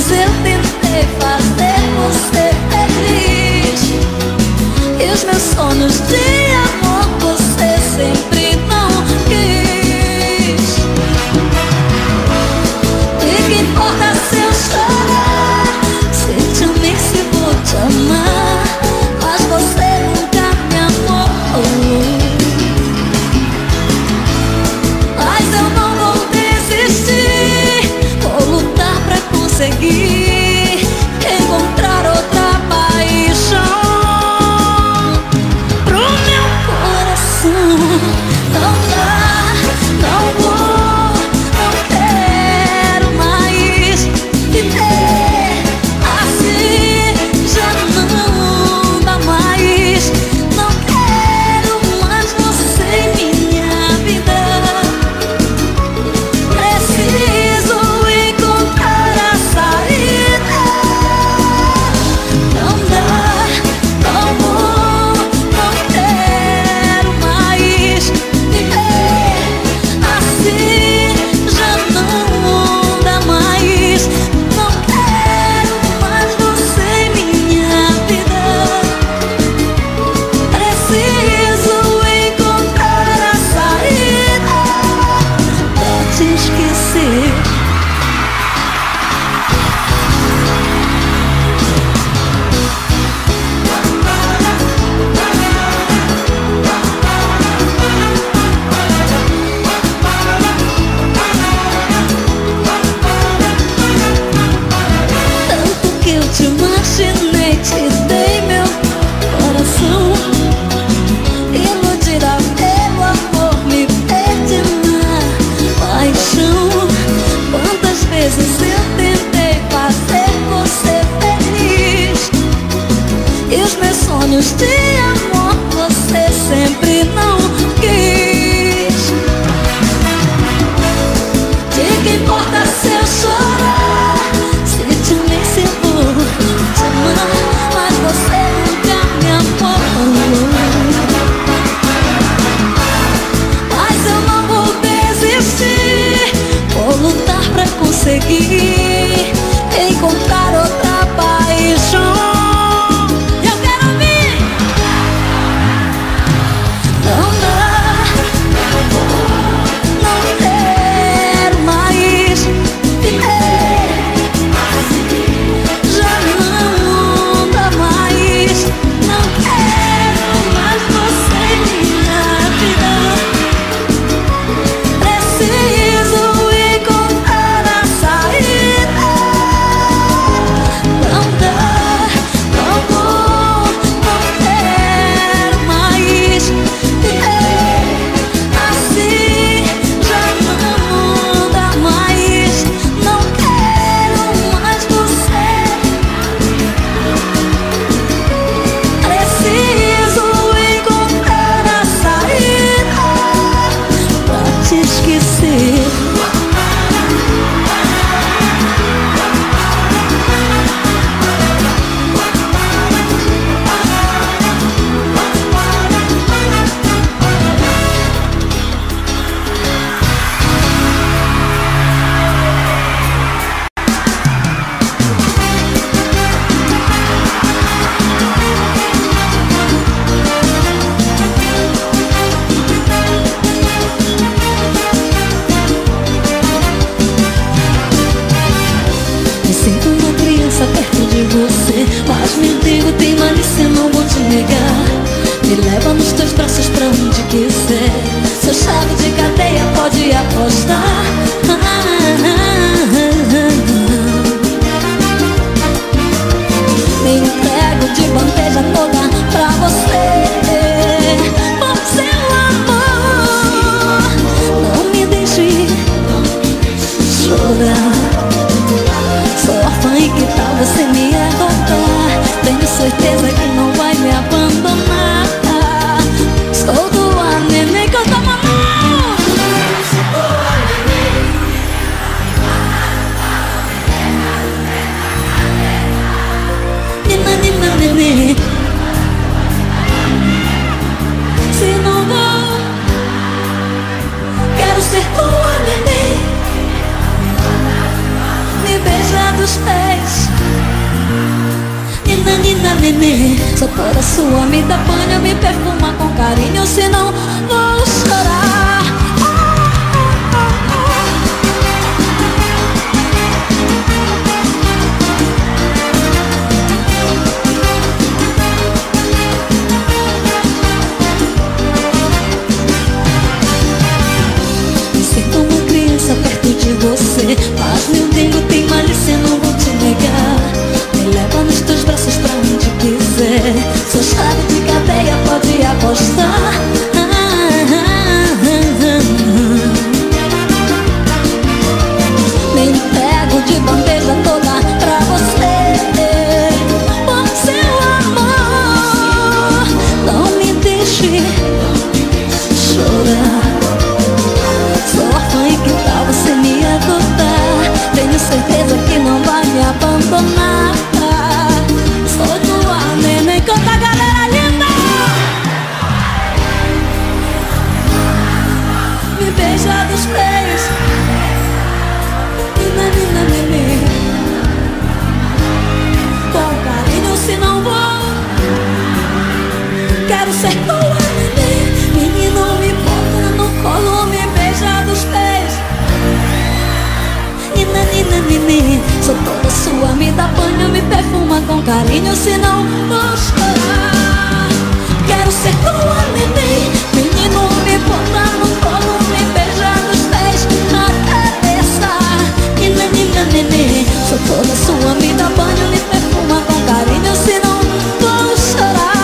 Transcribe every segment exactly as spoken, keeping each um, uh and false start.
vezes eu tentei fazer você feliz, e os meus sonhos de amor você sempre não quis. E que importa se eu chorar, se te amei, se vou te amar, mas você nunca me amou. Mas eu não vou desistir, vou lutar pra conseguir encontrar outra paixão pro meu coração. Não dá, não vou, não quero mais viver assim, já não dá mais. Não quero mais você em minha vida. Preciso encontrar a saída. Não dá, não vou, não quero mais viver assim, já não dá mais. Não quero mais você em minha vida. Preciso encontrar a saída pra te esquecer. Tanto que eu te imaginei, te dei meu coração, iludida pelo amor, me perdi na paixão. Quantas vezes eu tentei fazer você feliz, e os meus sonhos de amor você sempre não quis. De que importa se eu chorar, se te amei, se vou te amar, mas você nunca me amou. Mas eu não vou desistir, vou lutar pra conseguir encontrar outra paixão. Eu quero ouvir. Não dá, não quero mais viver assim, já não dá mais. Não quero mais você em minha vida. Preciso encontrar a saída. Não dá, não vou, não quero mais viver assim, já não dá mais. Não quero mais você. Preciso encontrar a saída pra te esquecer. Me sinto uma criança perto de você, mas me digo, tem malícia, não vou te negar. Me leva nos teus braços pra onde quiser. Sua chave de cadeia pode apostar. Ah, ah, ah, ah. Me entrego de bandeja toda pra você, por seu amor. Não me deixe chorar. Sou órfã e que tal você me adotar? Tenho certeza que não vai me abandonar. Sou tua neném, canta mamãe. Sou tua neném. Nina, nina, neném. Se não vou, quero ser tua neném. Me beija dos pés neném. Sou toda sua, me dá banho, me perfuma com carinho, senão vou chorar. Me sinto uma criança perto de você, mas meu dengo tem malícia, não vou te negar. Me leva nos teus braços pra onde quiser. Sou chave de cadeia, pode apostar. Me entrego de bandeja toda pra você. Por seu amor, não me deixe chorar. Sou órfã e que tal você me adotar? Tenho certeza que não vai me abandonar. Sou tua neném, canta, galera linda. Me beija dos pés, nina, nina, neném. Com carinho, se não vou, quero ser tua neném. Menino, me bota no colo, me beija dos pés, nina, nina, neném. Sou toda sua, me dá banho, me perfuma com carinho, senão vou chorar. Quero ser tua neném. Menino, me bota no colo, me beija dos pés na cabeça, nina, nina, neném. Sou toda sua, me dá banho, me perfuma com carinho, senão vou chorar.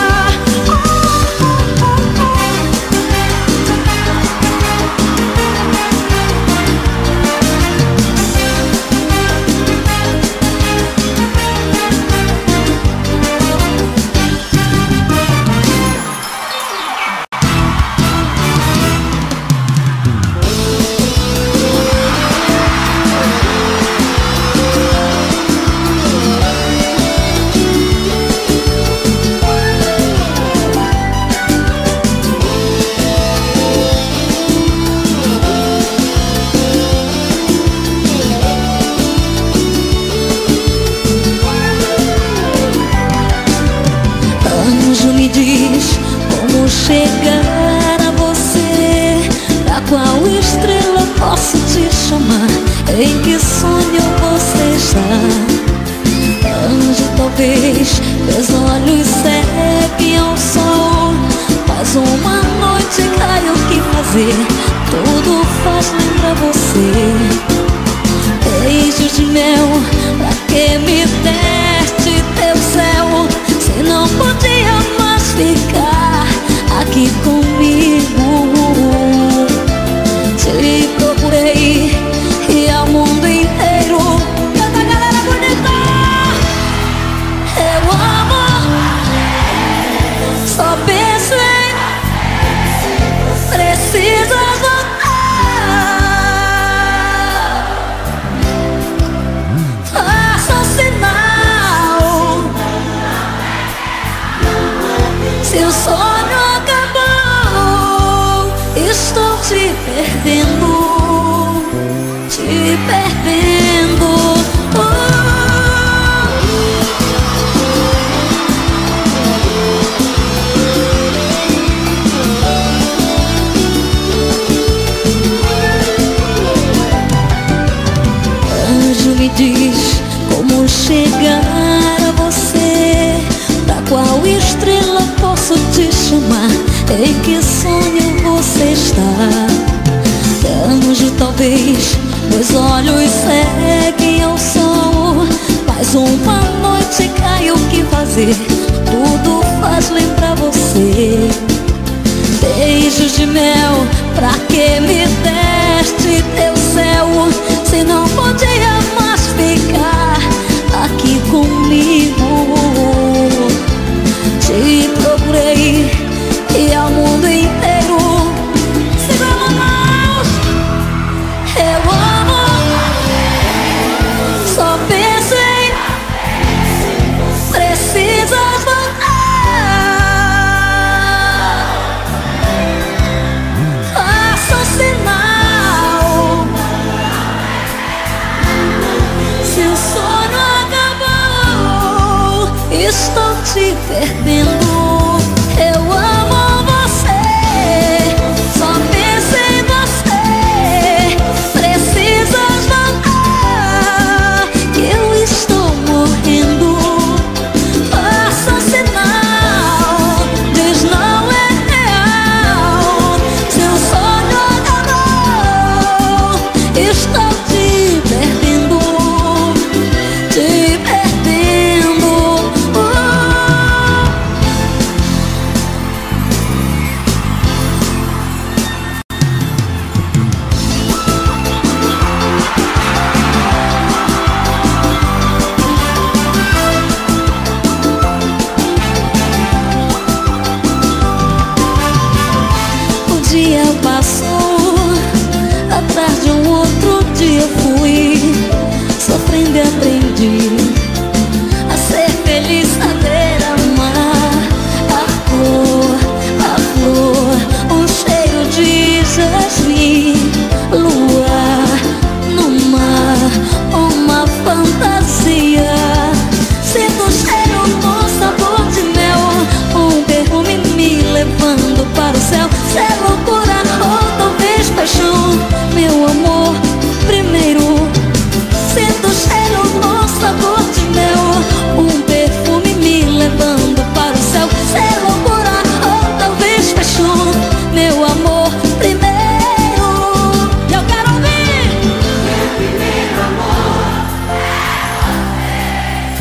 Anjo, me diz como chegar a você. Pra qual estrela posso te chamar? Em que sonho você está? Anjo, talvez meus olhos sequem ao sol, mas uma noite cai, o que fazer? Tudo faz lembrar você. Beijos de mel, pra que me deste teu céu? Se não podia mais ficar aqui comigo. Te procurei e ao mundo inteiro. Canta, galera bonita. Eu amo, só penso em preciso voltar. Faça um sinal, se o sonho acabou, estou te perdendo, te perdendo. Oh. Anjo, me diz como chegar a você. Pra qual estrela posso te chamar? Em que sonho você está? Anjo, talvez meus olhos seguem ao sol, mas uma noite cai, o que fazer? Tudo faz lembrar você. Beijos de mel, pra que me deste teu céu? Se não podia mais ficar aqui comigo. Te procurei e ao mundo inteiro. Segura mãos, eu amo, só penso em precisas voltar. Faça um sinal,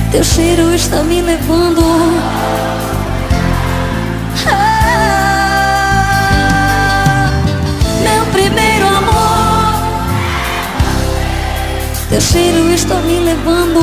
Teu cheiro está me levando. Ah, meu primeiro amor, teu cheiro está me levando.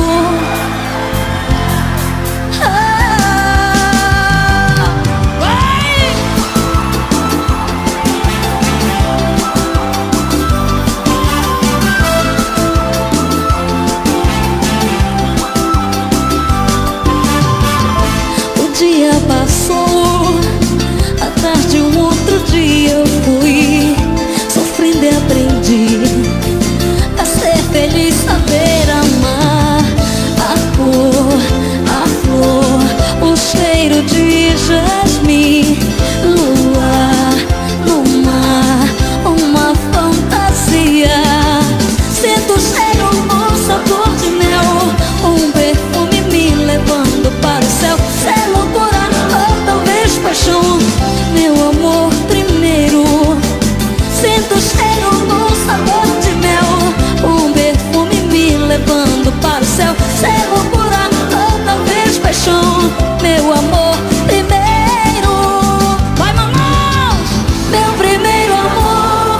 Passou, atrás de um outro dia eu fui sofrendo e aprendi a ser feliz, saber amar. A cor, a flor, o cheiro de jasmim, luar no mar, uma fantasia. Sinto o cheiro, o sabor de mel, um perfume me levando para o céu. Cê loucura, paixão, meu amor primeiro. Sinto o cheiro, o sabor de mel, um perfume me levando para o céu. Cê loucura, outra vez paixão, meu amor primeiro. Vai, Manaus, meu primeiro amor.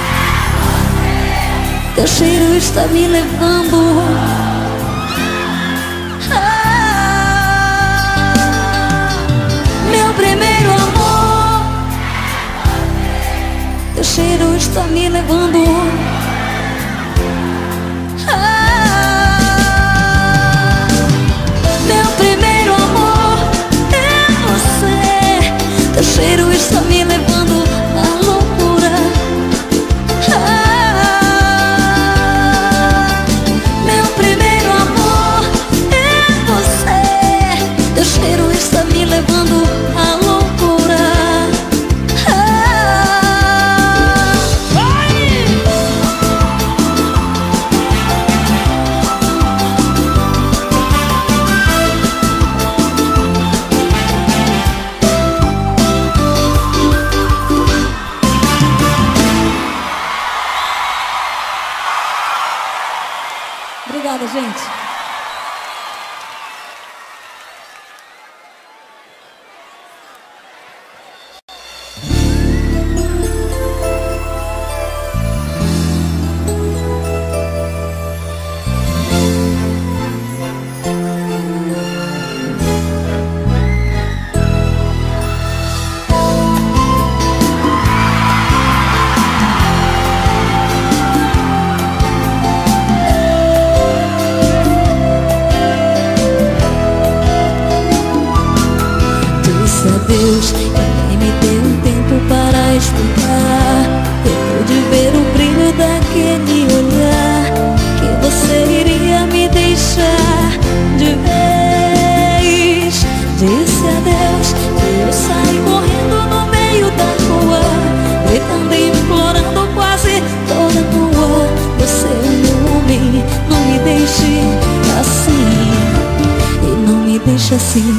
Teu cheiro está me levando. Teu cheiro está me levando. Ah, meu primeiro amor é você. Teu cheiro está me levando à loucura. Ah, meu primeiro amor é você. Teu cheiro está me levando à loucura. Obrigada, gente. Deus, ninguém me deu um tempo para explicar. Eu pude ver o brilho daquele olhar, que você iria me deixar de vez. Disse adeus e eu saí correndo no meio da rua, gritando e implorando quase toda nua. Você é meu homem, não me deixe assim, e não me deixe assim.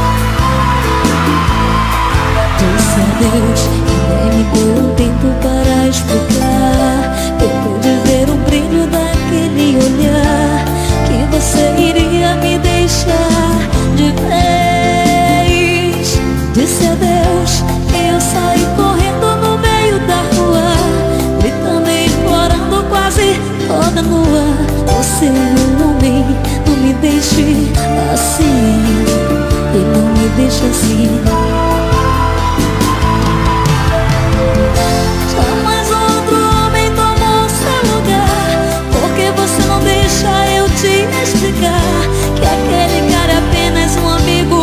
Disse adeus, ninguém me deu um tempo para explicar. Eu pude ver o brilho daquele olhar, que você iria me deixar de vez. Disse adeus e eu saí correndo no meio da rua, gritando e implorando quase toda nua. Você é meu homem, não me deixe assim, e não me deixe assim. Que aquele cara é apenas um amigo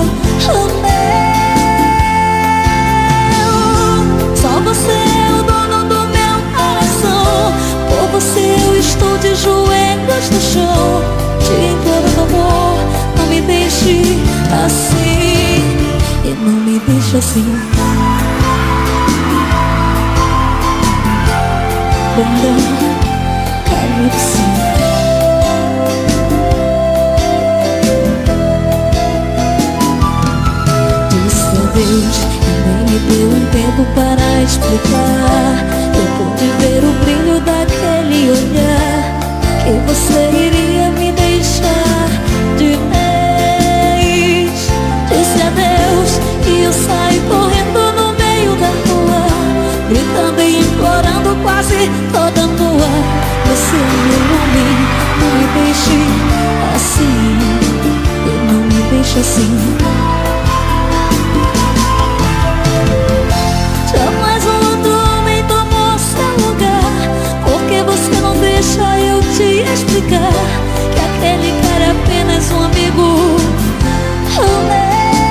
meu. Só você é o dono do meu coração. Por você eu estou de joelhos no chão, te implorando amor, não me deixe assim, e não me deixe assim. Quando eu sim. Deus, e nem me deu um tempo para explicar. Eu pude ver o brilho daquele olhar, que você iria me deixar de quase toda nua. Você é meu homem, não me deixe assim. E não me deixe assim. Jamais um outro homem tomou seu lugar. Porque você não deixa eu te explicar que aquele cara é apenas um amigo meu.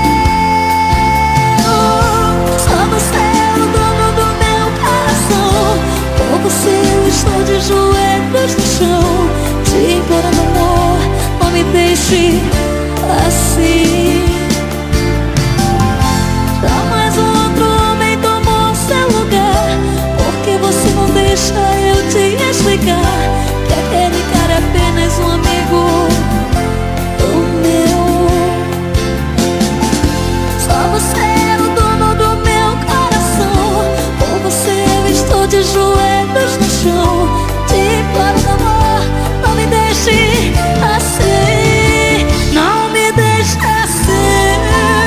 Só você é o dono do meu coração. Por você eu estou de joelhos no chão, te implorando amor, não me deixe assim. Jamais um outro homem tomou seu lugar. Porque você não deixa eu te explicar que aquele cara é apenas um amigo meu. Só você é o dono do meu coração. Por você eu estou de joelhos no chão, te implorando amor, não me deixe assim. Não me deixe assim.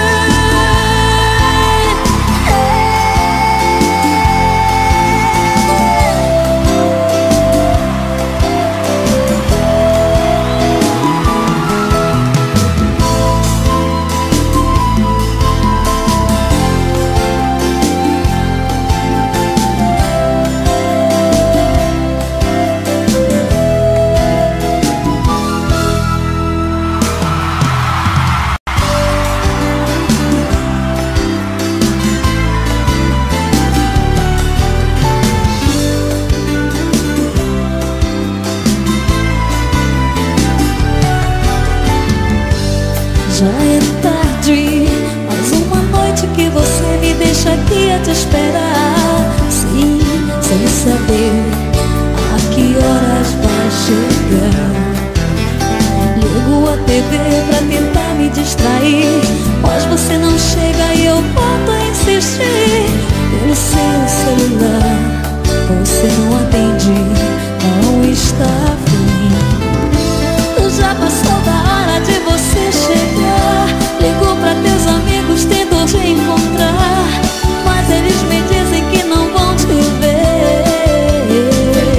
Já é tarde, mais uma noite que você me deixa aqui a te esperar. Sim, sem saber a que horas vai chegar. Ligo a T V pra tentar me distrair, mas você não chega e eu volto a insistir. Pelo seu celular você não atende, não está afim. Já passou da hora de você chegar. Ligo pra teus amigos, tento te encontrar, mas eles me dizem que não vão te ver.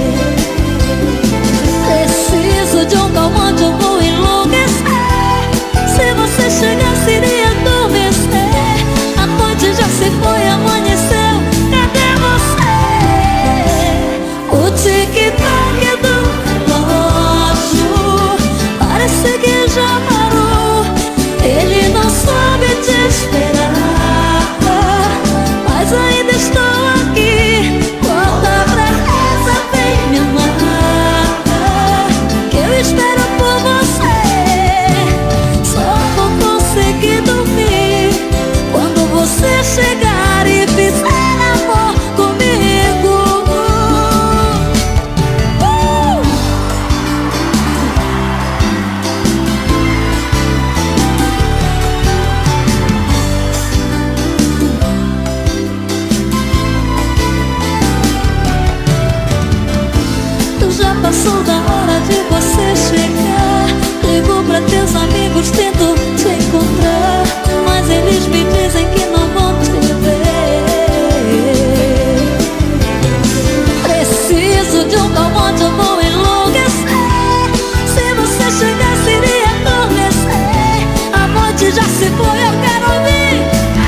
Preciso de um calmante, eu vou enlouquecer. Se você chegasse iria adormecer. A noite já se foi, amanheceu, cadê você? O tic-tac do relógio parece que já parou. Ele não soube te esperar, mas ainda estou aqui. Volta pra casa, vem me amar, que eu espero por você. Só vou conseguir dormir quando você chegar e fizer amor comigo. uh! Já passou da hora de você chegar. Ligo pra teus amigos, tento te encontrar, mas eles me dizem que não vão te ver. Preciso de um calmante, eu vou enlouquecer. Se você chegasse iria adormecer. A noite já se foi, eu quero ouvir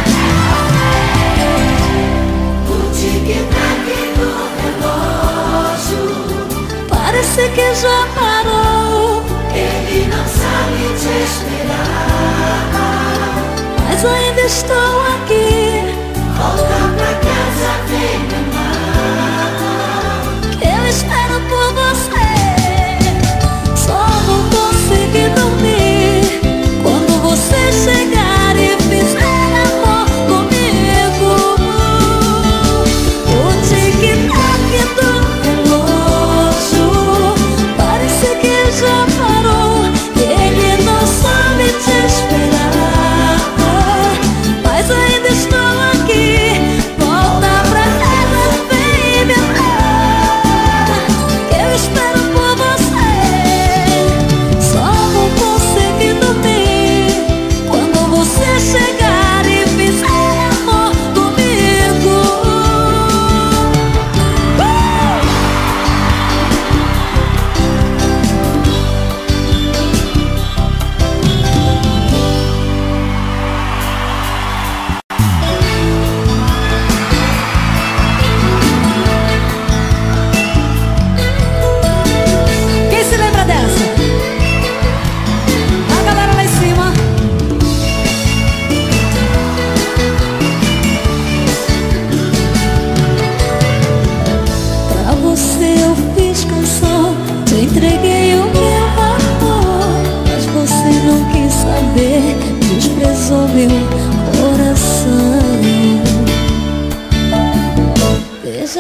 o tic-tac do relógio. Parece que já parou. Ele não sabe te esperar, mas ainda estou aqui. Volta pra casa, vem me amar, que eu espero por você. Só vou conseguir dormir quando você chegar e fizer amor comigo. O tic-tac do relógio parece que já parou. Ele não sabe te esperar, mas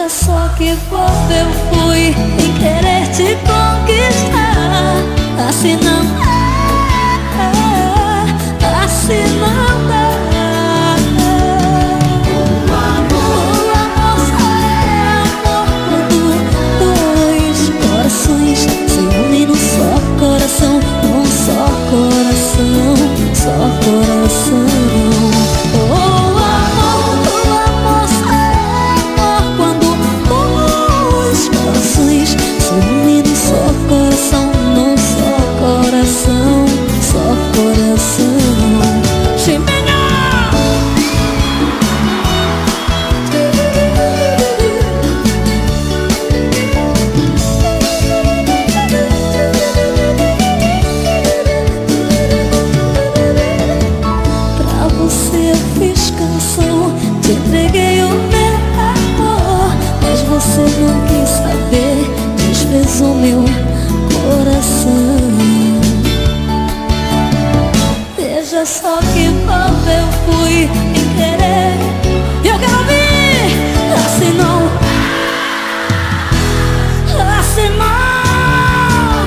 só que boba eu fui em querer te conquistar. Assim não dá, assim não dá. O amor, o amor só é amor quando dois corações se unem num só coração, num só coração, só coração. O meu coração, veja só que boba eu fui em querer. E eu quero ouvir assim não, assim não.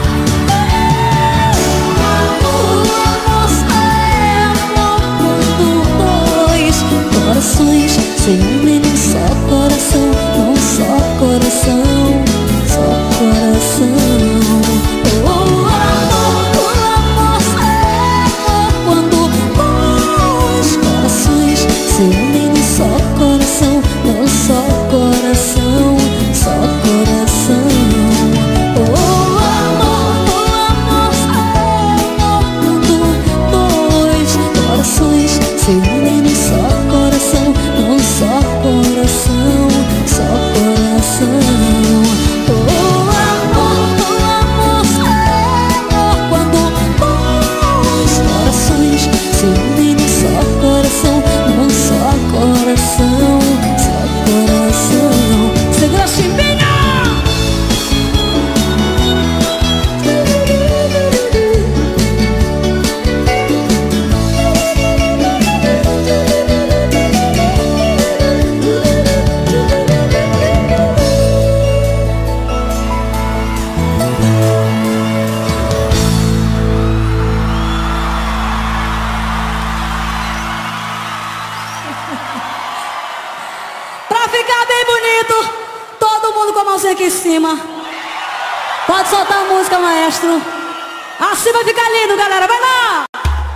O amor só é amor quando dois corações se unem num só coração, num só coração, só coração. Oh, amor, o amor só é amor quando dois corações se unem num só coração, num só coração, só coração. Oh, amor, o amor só é amor quando dois corações se unem num só coração, num só coração, só coração. Pra ficar bem bonito, todo mundo com a mãozinha aqui em cima. Pode soltar a música, maestro. Assim vai ficar lindo, galera. Vai lá!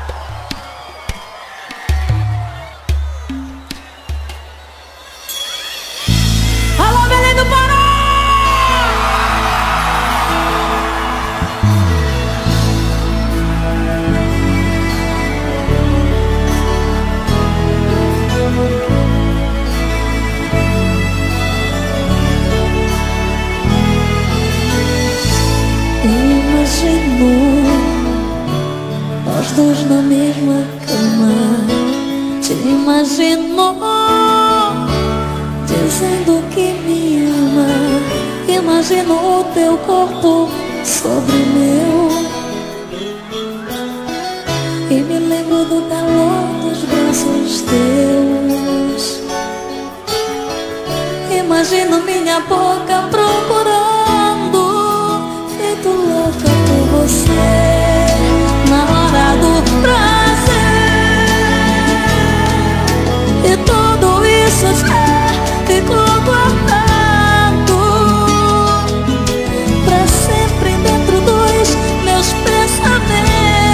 Alô, Belém do Pará! Imaginou nós dois na mesma cama. Te imaginou dizendo que me ama. Imaginou teu corpo sobre o meu. E me lembro do calor dos braços teus. Imagino minha boca procurando, feito louca por você, na hora do prazer. E tudo isso já ficou guardado pra sempre dentro dos meus pensamentos.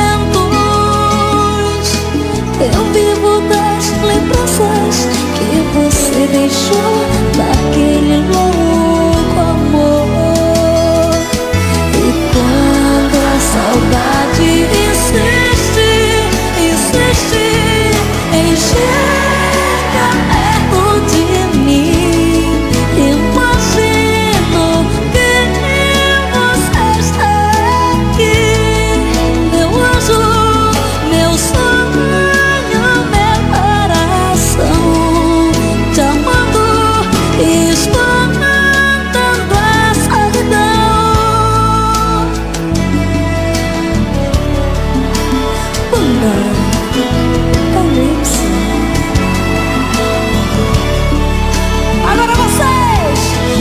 Eu vivo das lembranças que você deixou daquele louco amor. E quando a saudade insiste, insiste em chegar perto de mim, imagino que você está aqui, meu anjo, meu sonho, meu coração, te amando e espantando a solidão. Agora vocês!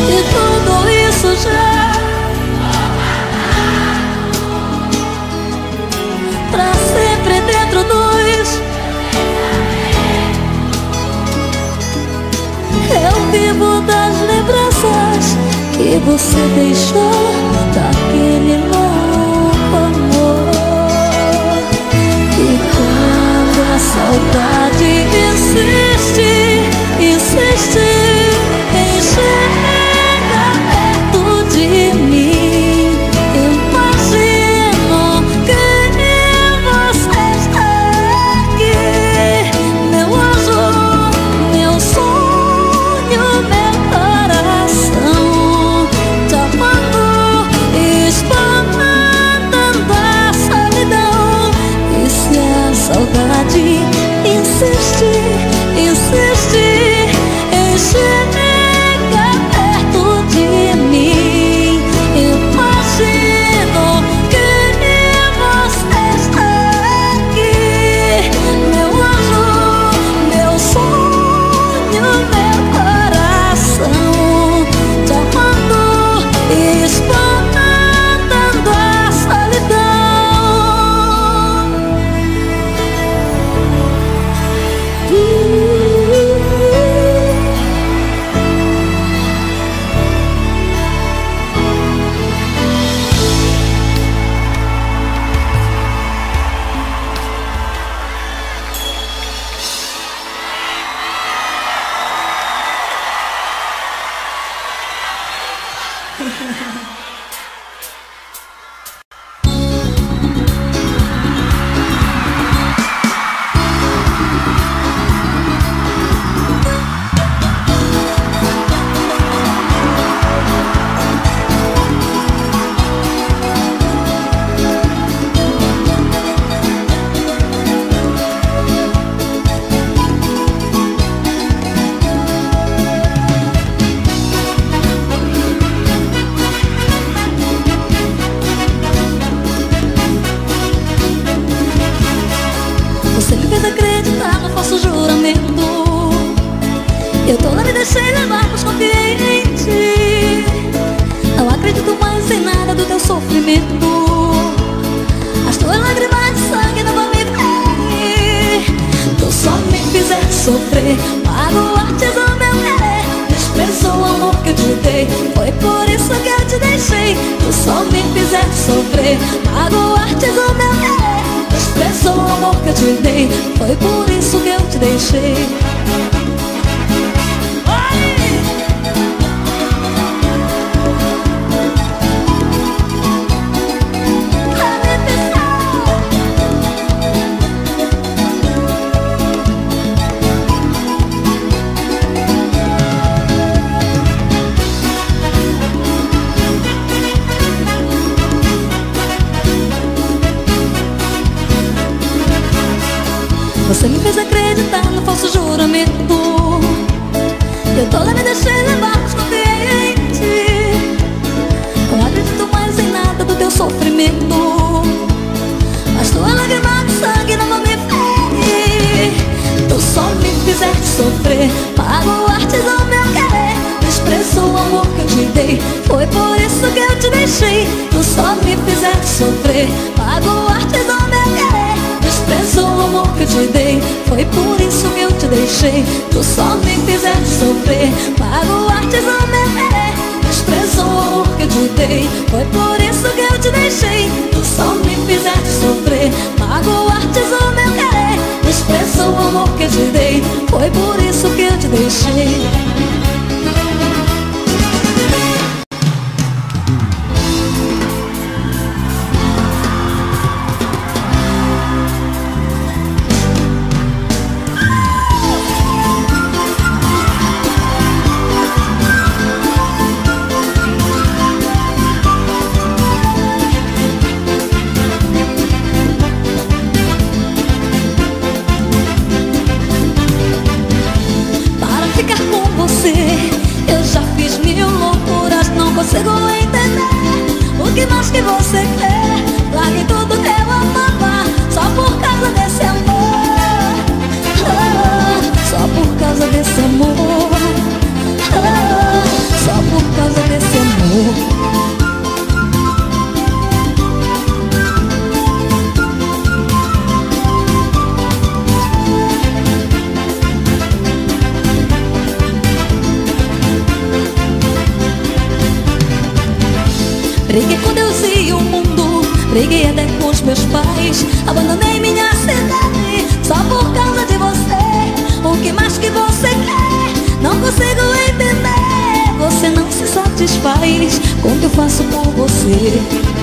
que você deixou daquele louco amor. E quando a saudade insiste, insiste em chegar perto de mim, imagino que você está aqui, meu anjo, meu sonho, meu coração, te amando, espantando a solidão. E se a saudade insiste, insiste em chegar perto de mim, imagino que você está aqui, meu anjo, meu sonho, meu coração, te amando, espantando a solidão. Você me fez acreditar no falso juramento. Eu toda me deixei levar, mas confiei em ti. Não acredito mais em nada do teu sofrimento. As tuas lágrimas de sangue não vão me ferir. Tu só me fizeste sofrer, magoaste o meu querer, desprezou o amor que eu te dei, foi por isso que eu te deixei. Tu só me fizeste sofrer, magoaste o meu querer, desprezou o amor que eu te dei, foi por isso que eu te deixei. Você me fez acreditar no falso juramento. Eu toda me deixei levar, mas confiei em ti. Não acredito mais em nada do teu sofrimento. As tuas lágrimas de sangue não vão me ferir. Tu só me fizeste sofrer, magoaste o meu querer, desprezou o amor que eu te dei, foi por isso que eu te deixei. Tu só me fizeste sofrer, magoaste o meu querer, desprezou o amor que eu te dei, foi por isso que eu te deixei. Tu só me fizeste sofrer, magoaste o meu querer, desprezou o amor que eu te dei, foi por isso que eu te deixei. Tu só me fizeste sofrer, magoaste o meu querer, desprezou o amor que eu te dei, foi por isso que eu te deixei. o mundo, briguei até com os meus pais, abandonei minha cidade só por causa de você. O que mais que você quer? Não consigo entender. Você não se satisfaz com o que eu faço por você.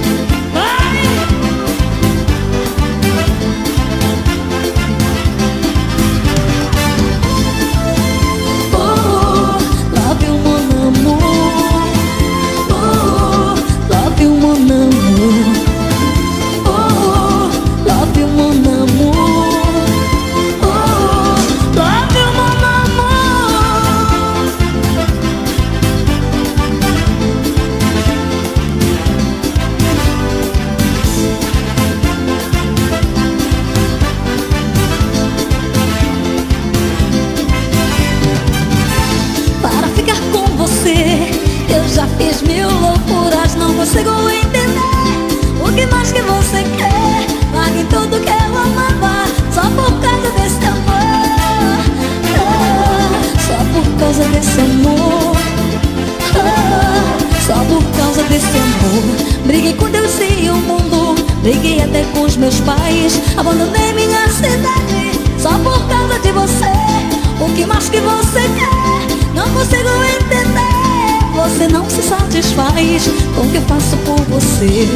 Eu já fiz mil loucuras, não consigo entender. O que mais que você quer? Largue tudo que eu amava só por causa desse amor. Ah, só por causa desse amor. Ah, só por causa desse amor. Briguei com Deus e o mundo, briguei até com os meus pais, abandonei minha cidade só por causa de você. O que mais que você quer? Não consigo entender. Você não se satisfaz com o que eu faço por você.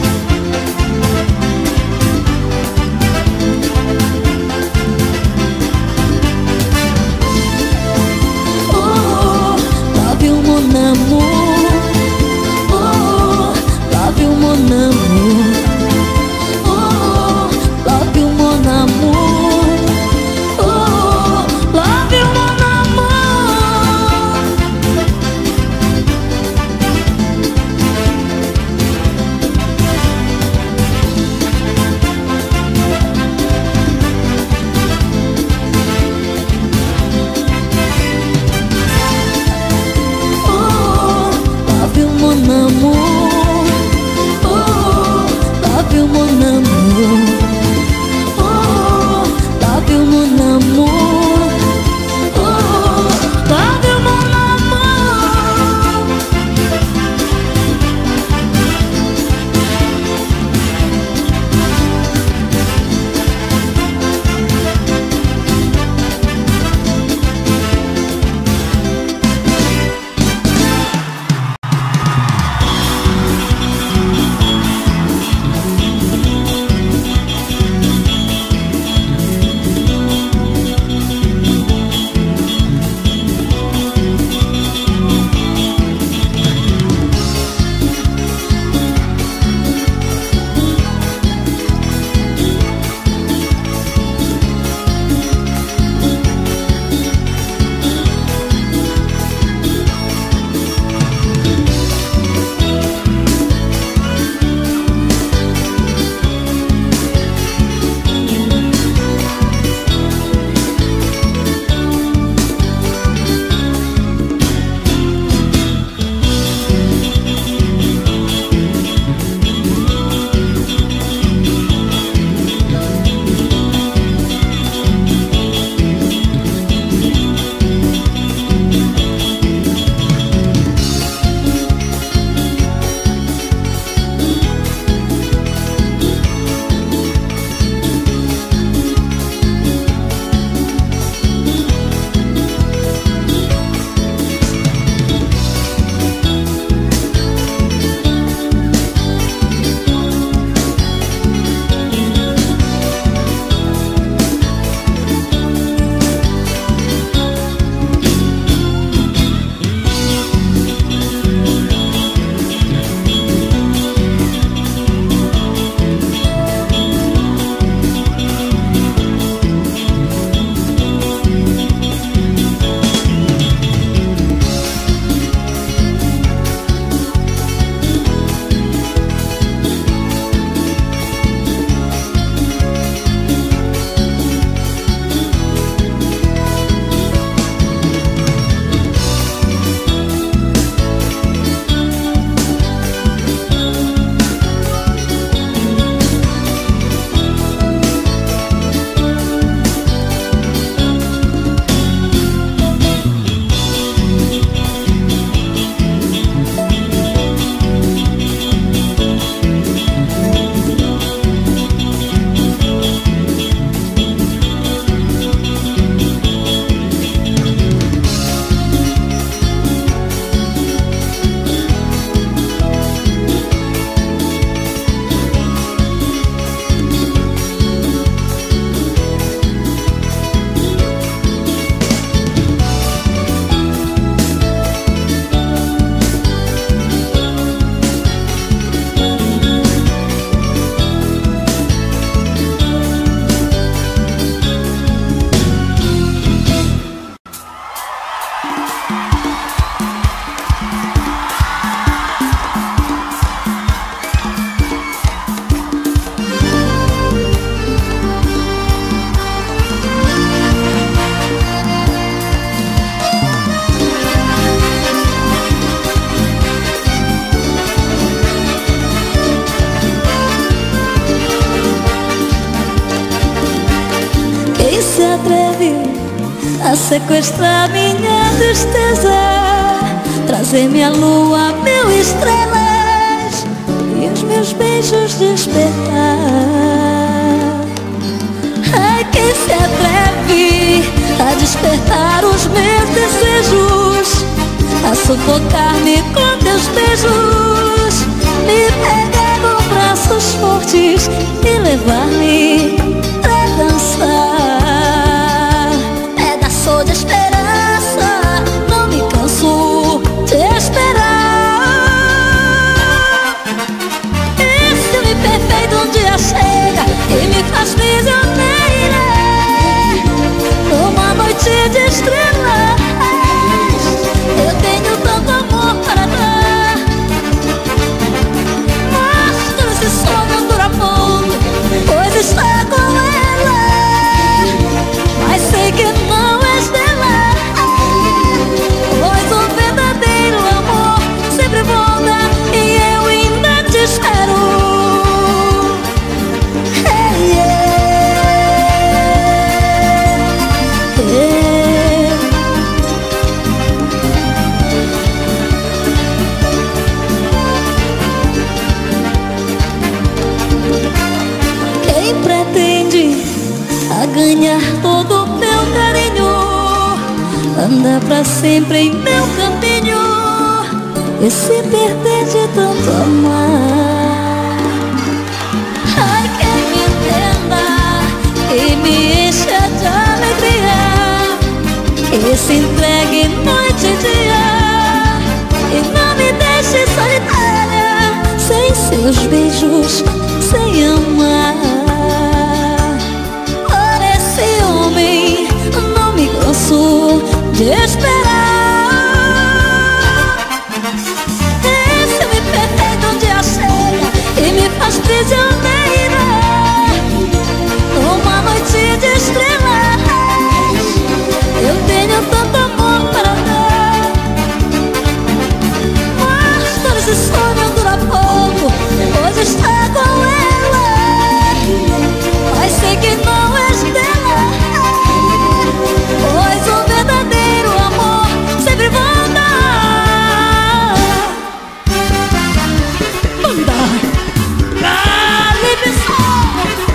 Oh, love you, mon amour. Oh, love you, mon amour. Oh, love you, mon amour. Oh, love you, mon amour. se atreve a sequestrar minha tristeza, trazer minha lua, mil estrelas e os meus beijos despertar? Ai, quem se atreve a despertar os meus desejos, a sufocar-me com teus beijos, me pegar com braços fortes e levar-me pra dançar? Pedaço de esperança, não me canso de esperar. Esse filme perfeito um dia chega e me faz prisioneira numa noite de estrelas. Eu tenho tanto amor para dar, mas todo esse sonho dura pouco, pois está com ela, mas sei que não és dela. Pois o verdadeiro amor sempre volta e eu ainda te espero. Hey, yeah. Yeah. Quem pretende a ganhar todo o meu carinho, anda pra sempre em meu caminho e se perder de tanto amar. Ai, quem me entenda e me encha de alegria, e se entregue noite e dia e não me deixe solitária, sem seus beijos, sem amar. Por esse homem não me canso de esperar. Esse me perfeito um dia chega e me faz prisioneira numa noite de estrelas. Eu tenho tanto amor para dar, mas todo esse sonho dura pouco, pois está com ela, mas sei que não és dela. Pois o verdadeiro amor sempre volta. Manda Caribe Som.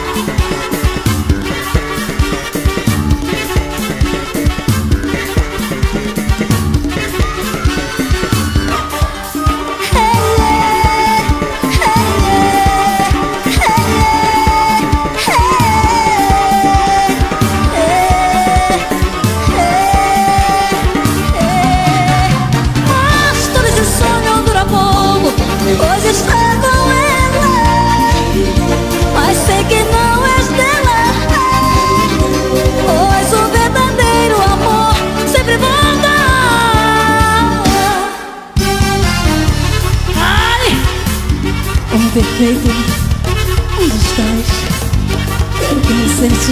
Pois está com ela, mas sei que não és dela. Pois o verdadeiro amor sempre volta. Ai, homem perfeito, onde estás? Quero conhecer-te.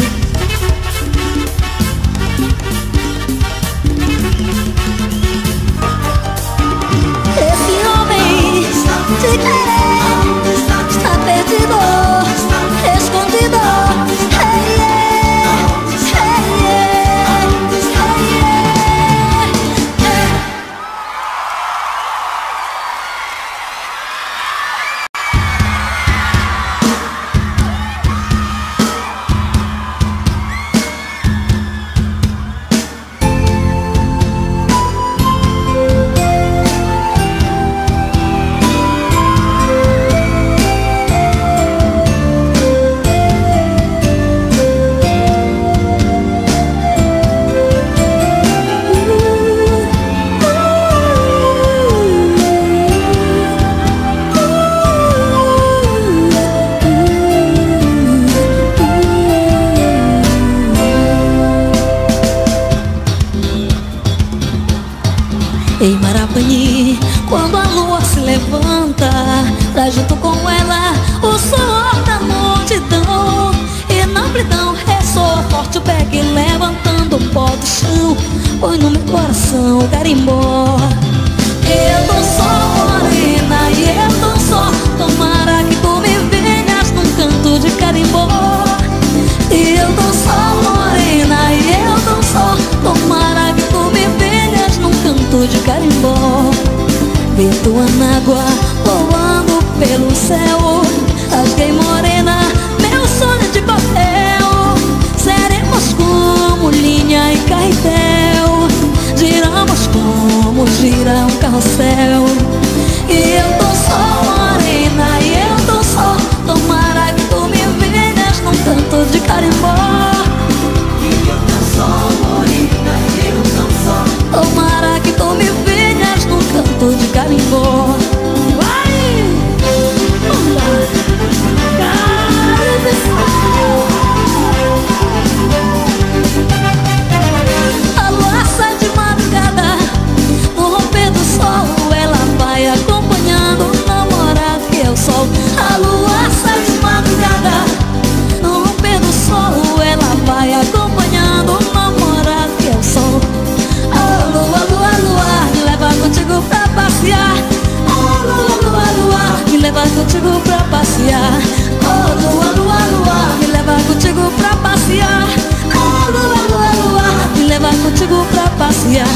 Te querer, está perdido, escondido. Hey, yeah, hey, yeah, hey, yeah. Em Marapanhi, quando a lua se levanta, traz junto com ela o suor da multidão. E na amplidão ressoa forte o pé que levantando o pó do chão, põe no meu coração o carimbó. Eu não sou morena e eu não sou, tomara que tu me venhas num canto de carimbó. Eu não sou morena vi tua água voando pelo céu. Rasguei morena, meu sonho de papel. Seremos como linha e carretel, giramos como gira um carrossel. E eu tô só morena, e eu tô só. Tomara que tu me venhas num canto de carimbó. E eu tô só morena, e eu tô só. Tomara que tu me venhas num canto de carimbó. Vai! Vamos lá! A lua sai de madrugada, no romper do sol, ela vai acompanhando o namorado que é o sol. A lua sai de madrugada, no romper do sol, ela vai acompanhando o namorado que é o sol. A lua, lua, lua, me leva contigo pra passear. A lua, lua, lua, me leva contigo pra passear. Oh, lua, lua, lua, me leva contigo pra passear. Oh, lua, lua, lua, me leva contigo pra passear.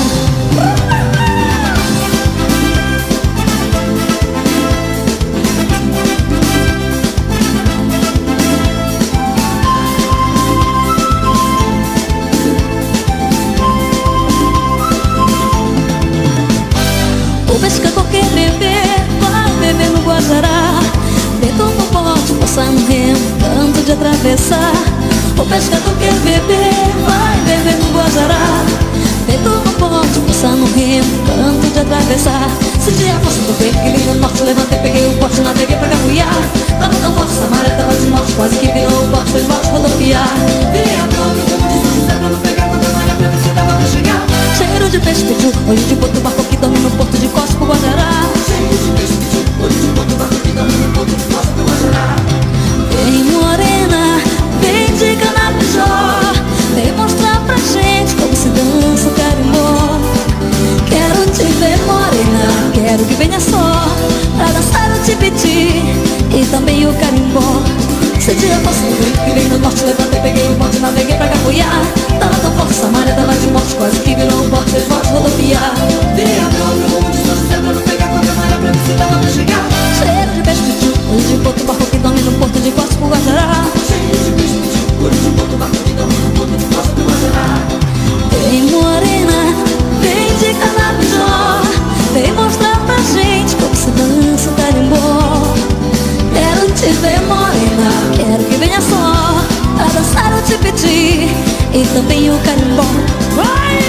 O pescador quer beber, vai beber no Guajará. Deito no bote, força no remo, canto de atravessar. O pescador quer beber, vai beber no Guajará. Deito no bote, força no remo, canto de atravessar. Senti a força do vento que vinha no norte, levantei, peguei o bote, naveguei pra Capuiá. Tava tão forte, essa maré tava de morte, quase que virou o bote, fez bote rodopiar. Vinha pro outro rumo, disse José pra não pegar quando a maré pra ver se dava pra chegar. Cheiro de peixe pediu, olho de boto, barco que dorme no porto de Costa pro Guajará. Cheiro de peixe pediu, olho de boto, barco que dorme no porto de Costa pro Guajará. Vem morena, vem de Canapijó, vem mostrar pra gente como se dança o carimbó. Quero te ver morena, quero que venha só pra dançar o tipiti e também o carimbó. Senti a força do vento que vem do norte, levantei, peguei o bote, naveguei pra Capuiá. Tava tão forte, essa maré tava de morte, quase que virou um bote, fez bote rodopiar. Vinha pro outro rumo, de São José pra não pegar qualquer maré pra ver se dava pra chegar. Cheiro de peixe pediu, olho de boto, barco que dorme no porto de Costa pro Guajará. Cheiro de peixe pediu, olho de boto, barco que dorme no porto de Costa pro Guajará. Vem morena, vem de Canapijó, vem mostrar pra gente como se dança o carimbó. Quero te ver morena, quero que venha só pra dançar o tipiti e também o carimbó. Vai!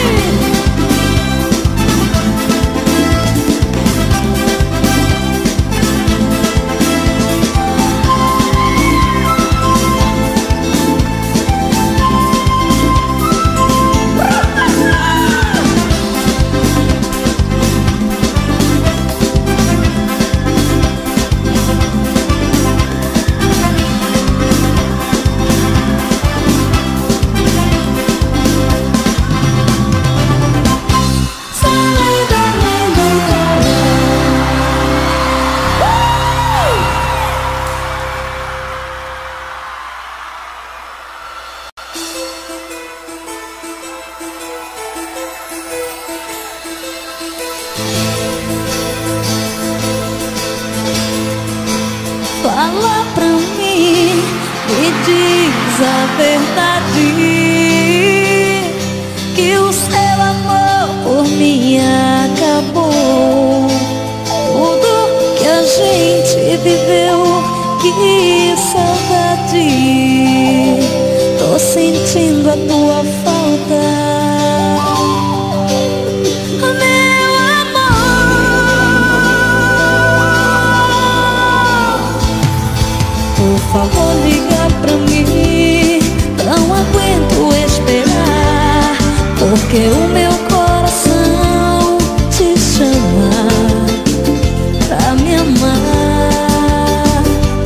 Fala pra mim, me diz a verdade, que o seu amor por mim acabou. Tudo que a gente viveu, que saudade. Tô sentindo a tua falta. Por favor, liga pra mim, não aguento esperar, porque o meu coração te chama pra me amar.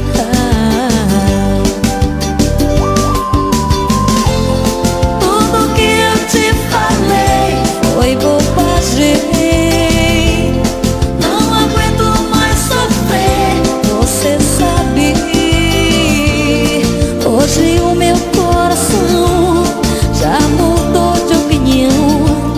Tudo que eu te falei foi bobagem. Não aguento mais sofrer, você sabe. Hoje o meu coração já mudou de opinião.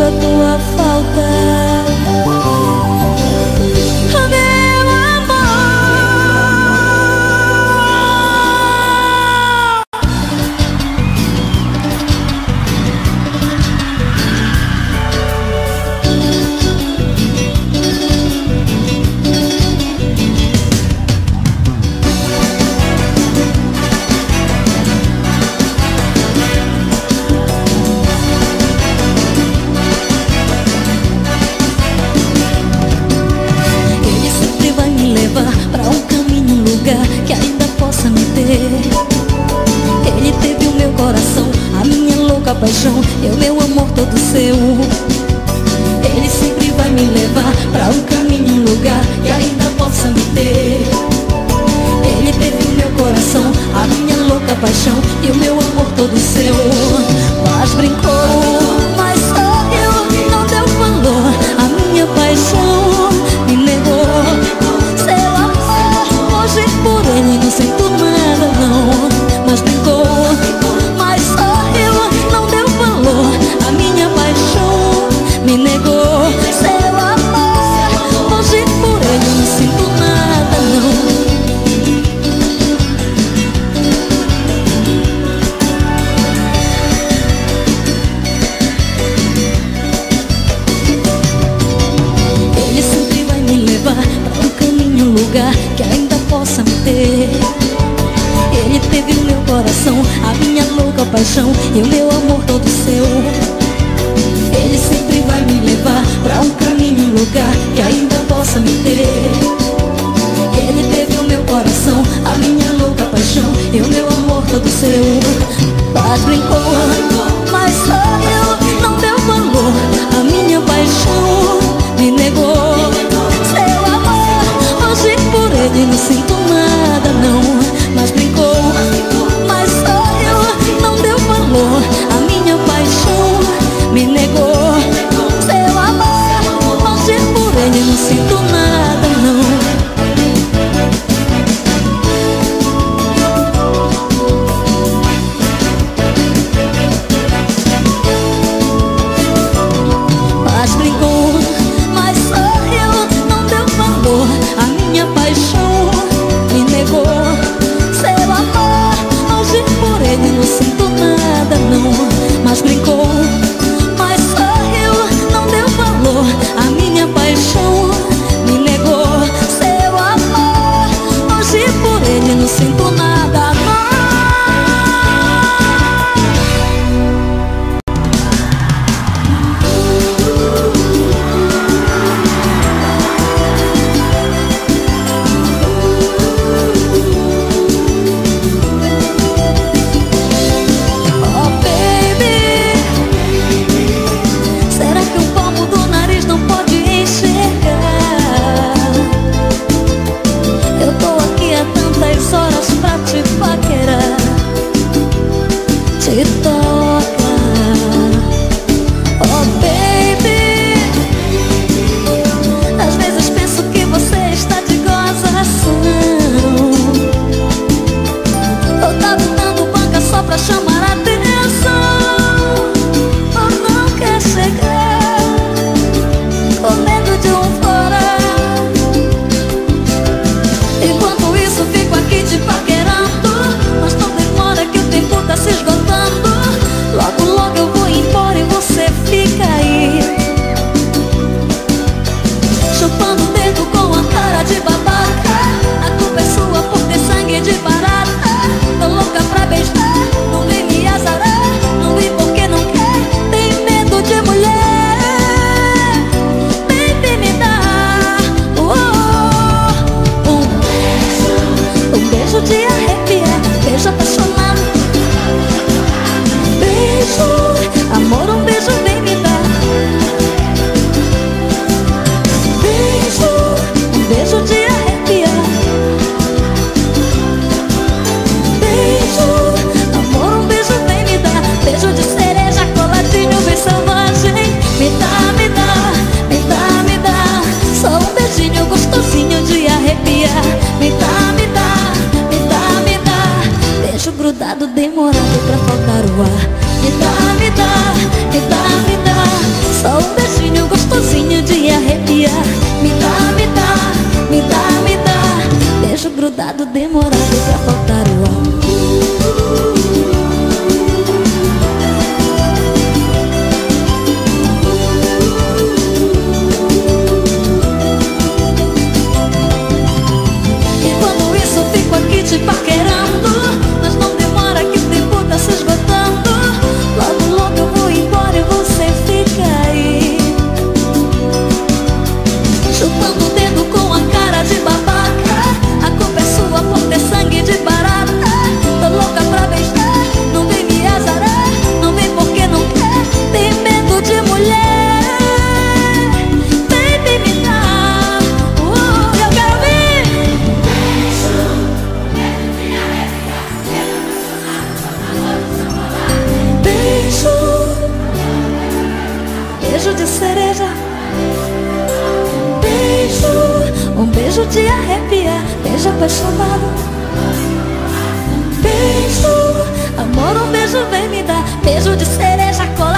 a tua falta. Ele teve o meu coração, a minha louca paixão e o meu amor todo seu. Ele sempre vai me levar pra um caminho, um lugar que ainda possa me ter. Ele teve o meu coração, a minha louca paixão e o meu amor todo seu. Mas brincou, mas sorriu, não deu valor, a minha paixão me negou. Seu amor, hoje por ele não sinto nada não. Mas brincou, mas sorriu, não deu valor, a minha paixão me negou. Seu amor, hoje por ele não sinto nada não. Ele sempre vai me levar pra um caminho, um lugar que ainda possa me ter. Ele teve o meu coração, a minha louca paixão e o meu amor todo seu. Ele sempre vai me levar pra um caminho, um lugar que ainda possa me ter. Ele teve o meu coração, a minha louca paixão e o meu amor todo seu. Mas brincou, mas sorriu, não deu valor, a minha paixão me negou. Seu amor, hoje por ele não sinto nada não. Mas brincou, mas sorriu, não deu valor, cereja. Beijo, um beijo de arrepiar, beijo apaixonado. Beijo, amor, um beijo vem me dar, beijo de cereja.